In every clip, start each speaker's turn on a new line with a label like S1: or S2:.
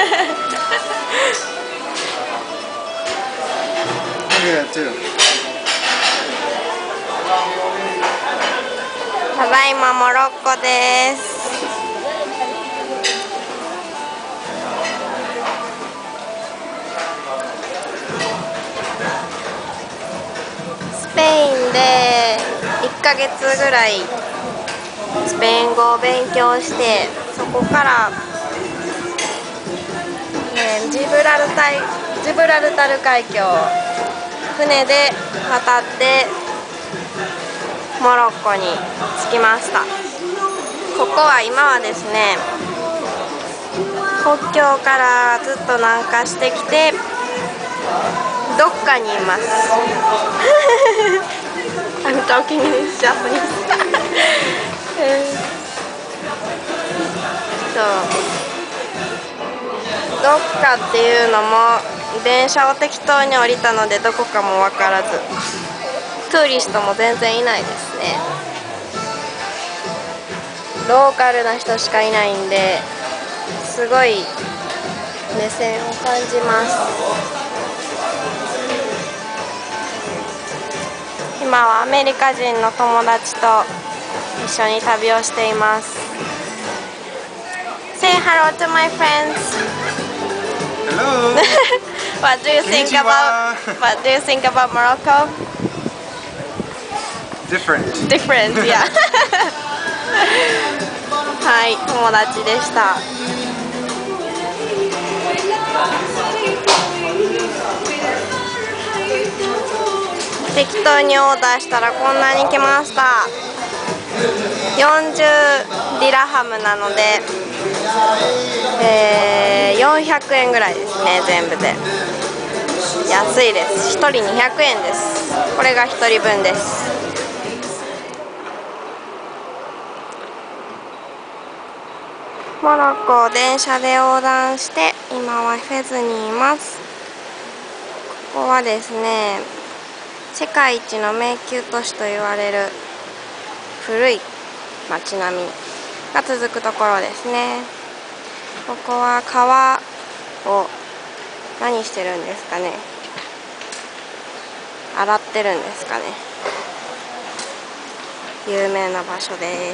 S1: ただいまモロッコです。スペインで1ヶ月ぐらいスペイン語を勉強して、そこからジブラルタル海峡を船で渡ってモロッコに着きました。ここは今はですね、国境からずっと南下してきてどっかにいます。I'm talking in Japanese. どっかっていうのも電車を適当に降りたのでどこかも分からず、トゥーリストも全然いないですね。ローカルな人しかいないんで、すごい目線を感じます。今はアメリカ人の友達と一緒に旅をしています。Say hello to my friends.
S2: Hello.
S1: What do you think about Morocco?
S2: Different,
S1: yeah. はい、友達でした。適当にオーダーしたらこんなに来ました。40ディラハムなので、400円ぐらいですね、全部で。安いです。1人200円です。これが1人分です。モロッコを電車で横断して今はフェズにいます。ここはですね、世界一の迷宮都市と言われる古い街並みが続くところですね。ここは川を何してるんですかね、洗ってるんですかね。有名な場所です。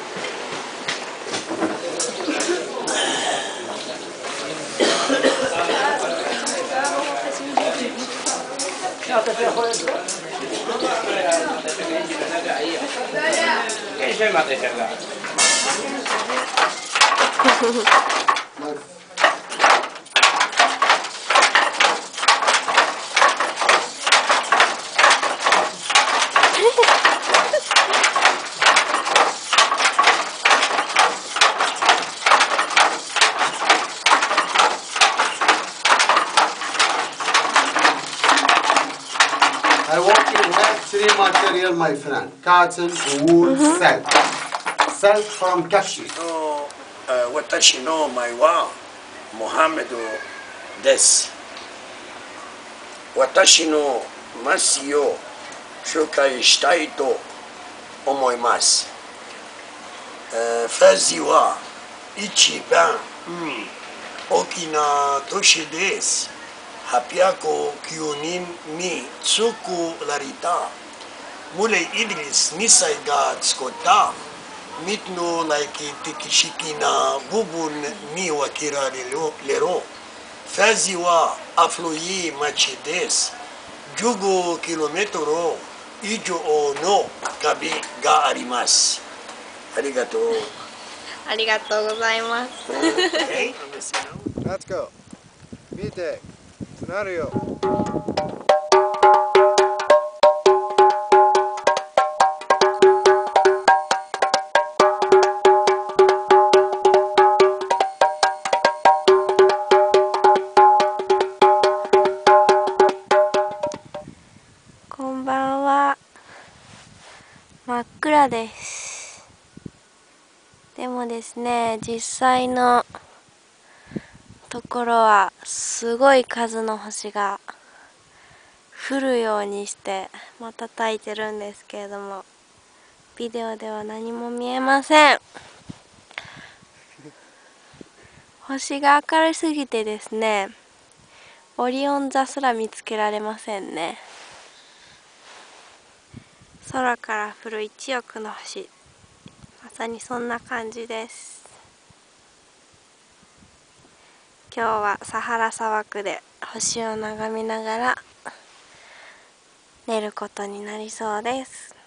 S3: I want you to have three material, my friend. Cotton, wool, silk. Silk from Kashi.
S4: 私の前はモハメドです。私の街を紹介したいと思います。フェズは一番大きな都市です。809年に作られたムレイ・イギリス2世が作った3つの歴史的な部分に分けられる。フェズは古い町です。15キロメートル以上の壁があります。ありがとう。
S1: ありがとうございます。
S2: Let's go. 見て、なるよ。
S1: こんばんは。真っ暗です。でもですね、実際のところはすごい数の星が降るようにして瞬いてるんですけれども、ビデオでは何も見えません。 星が明るすぎてですね、オリオン座すら見つけられませんね。空から降る一億の星、まさにそんな感じです。今日はサハラ砂漠で星を眺めながら寝ることになりそうです。